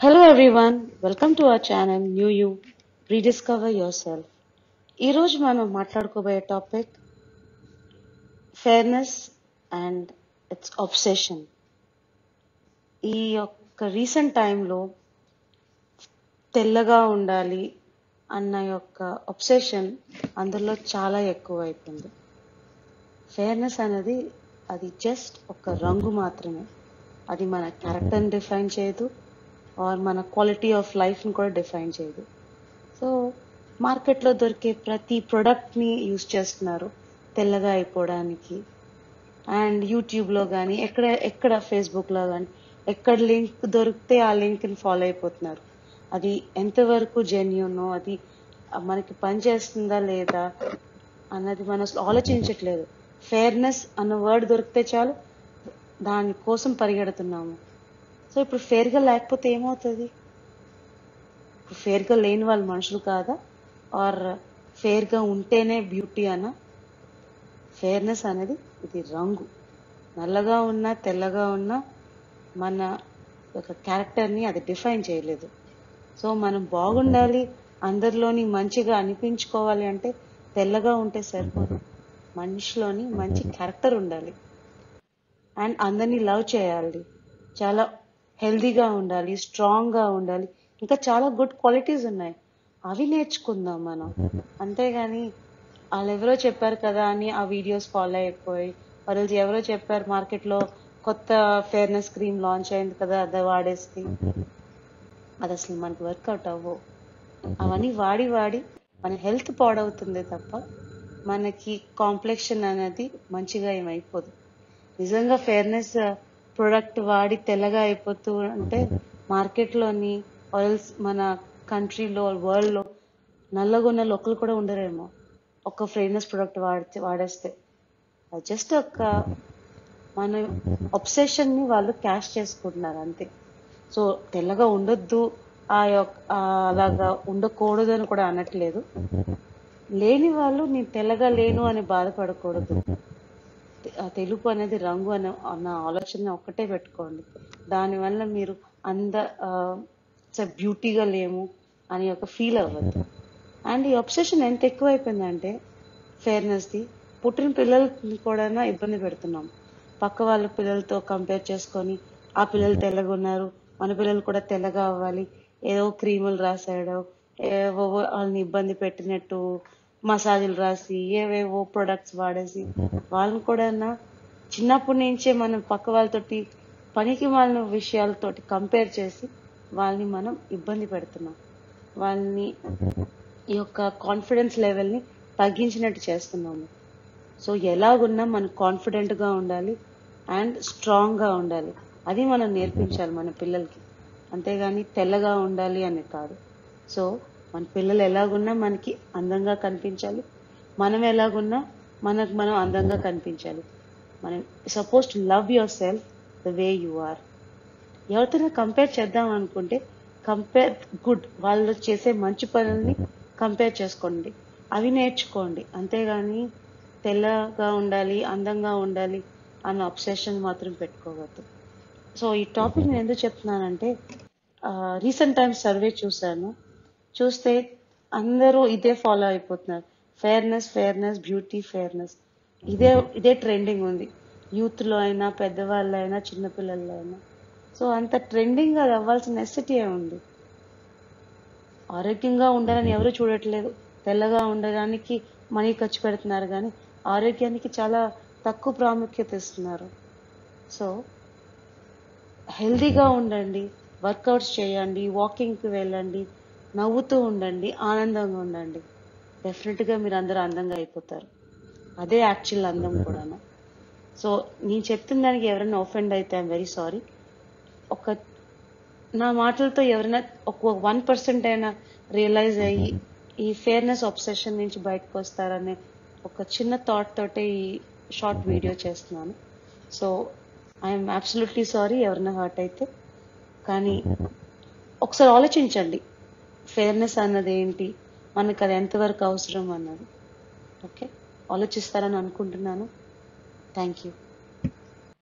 Hello everyone, welcome to our channel New You Rediscover Yourself. ఈ రోజు మనం మాట్లాడుకోబోయే topic fairness and it's obsession. ఈ యొక్క రీసెంట్ టైంలో తెల్లగా ఉండాలి అన్న యొక్క obsession అందరిలో చాలా ఎక్కువ అయిపోయింది. ఫెయిర్నెస్ అనేది అది జస్ట్ ఒక రంగు మాత్రమే. అది మన క్యారెక్టర్ని డిఫైన్ చేయదు ఆర్ మన క్వాలిటీ ఆఫ్ లైఫ్ని కూడా డిఫైన్ చేయదు. సో మార్కెట్లో దొరికే ప్రతి ప్రోడక్ట్ని యూజ్ చేస్తున్నారు తెల్లగా అయిపోవడానికి. అండ్ యూట్యూబ్లో కానీ ఎక్కడ ఫేస్బుక్లో కానీ ఎక్కడ లింక్ దొరికితే ఆ లింక్ని ఫాలో అయిపోతున్నారు. అది ఎంతవరకు జెన్యూనో, అది మనకి పనిచేస్తుందా లేదా అన్నది మనం అసలు ఆలోచించట్లేదు. ఫెయిర్నెస్ అన్న వర్డ్ దొరికితే చాలు దానికోసం పరిగెడుతున్నాము. సో ఇప్పుడు ఫెయిర్గా లేకపోతే ఏమవుతుంది? ఫెయిర్గా లేని వాళ్ళు మనుషులు కాదా? ఆర్ ఫెయిర్గా ఉంటేనే బ్యూటీ అన్న? ఫెయిర్నెస్ అనేది ఇది రంగు. నల్లగా ఉన్నా తెల్లగా ఉన్నా మన ఒక క్యారెక్టర్ని అది డిఫైన్ చేయలేదు. సో మనం బాగుండాలి, అందరిలోని మంచిగా అనిపించుకోవాలి అంటే తెల్లగా ఉంటే సరిపోదు. మనిషిలోని మంచి క్యారెక్టర్ ఉండాలి అండ్ అందరినీ లవ్ చేయాలి, చాలా హెల్దీగా ఉండాలి, స్ట్రాంగ్గా ఉండాలి, ఇంకా చాలా గుడ్ క్వాలిటీస్ ఉన్నాయి. అవి నేర్చుకుందాం మనం. అంతేగాని వాళ్ళు ఎవరో చెప్పారు కదా అని ఆ వీడియోస్ ఫాలో అయిపోయి, వాళ్ళు ఎవరో చెప్పారు మార్కెట్లో కొత్త ఫెయిర్నెస్ క్రీమ్ లాంచ్ అయింది కదా అది వాడేస్తే అది అసలు మనకి వర్కౌట్ అవ్వవు. అవన్నీ వాడి వాడి మన హెల్త్ పాడవుతుంది తప్ప మనకి కాంప్లెక్షన్ అనేది మంచిగా ఏమైపోదు. నిజంగా ఫెయిర్నెస్ ప్రొడక్ట్ వాడి తెల్లగా అయిపోతూ అంటే మార్కెట్లోని ఆయిల్స్ మన కంట్రీలో వరల్డ్లో నల్లగొన్న ఒకరు కూడా ఉండరేమో ఒక ఫెయిర్నెస్ ప్రొడక్ట్ వాడేస్తే. జస్ట్ ఒక మన ఒబ్సెషన్ని వాళ్ళు క్యాష్ చేసుకుంటున్నారు అంతే. సో తెల్లగా ఉండొద్దు అలాగా ఉండకూడదు అని కూడా అనట్లేదు. లేని వాళ్ళు నేను తెల్లగా లేను అని బాధపడకూడదు. తెలుపు అనేది రంగు అన్న ఆలోచన ఒక్కటే పెట్టుకోండి. దానివల్ల మీరు బ్యూటీగా లేము అని ఒక ఫీల్ అవ్వద్దు. అండ్ ఈ అబ్సెషన్ ఎంత ఎక్కువైపోయిందంటే ఫెయిర్నెస్ది పుట్టిన పిల్లల్ని కూడా ఇబ్బంది పెడుతున్నాం. పక్క వాళ్ళ పిల్లలతో కంపేర్ చేసుకొని ఆ పిల్లలు తెల్లగా ఉన్నారు, మన పిల్లలు కూడా తెల్లగా అవ్వాలి, ఏదో క్రీములు రాసాడో ఏవో వాళ్ళని ఇబ్బంది పెట్టినట్టు మసాజులు రాసి ఏవేవో ప్రొడక్ట్స్ వాడేసి వాళ్ళని కూడా చిన్నప్పటి నుంచే మనం పక్క వాళ్ళతోటి పనికి మాలిన విషయాలతోటి కంపేర్ చేసి వాళ్ళని మనం ఇబ్బంది పెడుతున్నాం. వాళ్ళని ఈ యొక్క కాన్ఫిడెన్స్ లెవెల్ని తగ్గించినట్టు చేస్తున్నాము. సో ఎలాగున్నా మనం కాన్ఫిడెంట్గా ఉండాలి అండ్ స్ట్రాంగ్గా ఉండాలి. అది మనం నేర్పించాలి మన పిల్లలకి. అంతేగాని తెల్లగా ఉండాలి అని కాదు. సో మన పిల్లలు ఎలాగున్నా మనకి అందంగా కనిపించాలి, మనం ఎలాగున్నా మనకు మనం అందంగా కనిపించాలి. మనం suppose to love your yourself the way you. ఎవరితోనే కంపేర్ చేద్దాం అనుకుంటే కంపేర్ గుడ్, వాళ్ళు చేసే మంచి పనుల్ని కంపేర్ చేసుకోండి, అవి నేర్చుకోండి. అంతేగాని తెల్లగా ఉండాలి, అందంగా ఉండాలి అన్న అబ్సెషన్ మాత్రం పెట్టుకోవద్దు. సో ఈ టాపిక్ నేను ఎందుకు చెప్తున్నానంటే రీసెంట్ టైమ్స్ సర్వే చూస్తే అందరూ ఇదే ఫాలో అయిపోతున్నారు. ఫెయిర్నెస్ ఫెయిర్నెస్ బ్యూటీ ఫెయిర్నెస్ ఇదే ట్రెండింగ్ ఉంది. యూత్లో అయినా, పెద్దవాళ్ళు అయినా, చిన్నపిల్లల్లో అయినా. సో అంత ట్రెండింగ్ అది అవ్వాల్సిన నెసెసిటీ ఉంది. ఆరోగ్యంగా ఉండాలని ఎవరు చూడట్లేదు. తెల్లగా ఉండడానికి మనీ ఖర్చు పెడుతున్నారు కానీ ఆరోగ్యానికి చాలా తక్కువ ప్రాముఖ్యత ఇస్తున్నారు. సో హెల్దీగా ఉండండి, వర్కౌట్స్ చేయండి, వాకింగ్కి వెళ్ళండి, నవ్వుతూ ఉండండి, ఆనందంగా ఉండండి. డెఫినెట్గా మీరు అందరూ అందంగా అయిపోతారు. అదే యాక్చువల్ అందం కూడా. సో నేను చెప్తున్న దానికి ఎవరైనా ఒఫెండ్ అయితే ఐఎమ్ వెరీ సారీ. నా మాటలతో ఎవరైనా ఒక 1% అయినా రియలైజ్ అయ్యి ఈ ఫెయిర్నెస్ అబ్సెషన్ నుంచి బయటకు వస్తారనే ఒక చిన్న థాట్ తోటే ఈ షార్ట్ వీడియో చేస్తున్నాను. సో ఐఎమ్ అబ్సల్యూట్లీ సారీ ఎవరైనా హర్ట్ అయితే. కానీ ఒకసారి ఆలోచించండి, ఫెయిర్నెస్ అన్నది ఏంటి, మనకు అది ఎంతవరకు అవసరం అన్నది. ఓకే, ఆలోచిస్తారని అనుకుంటున్నాను. Thank you.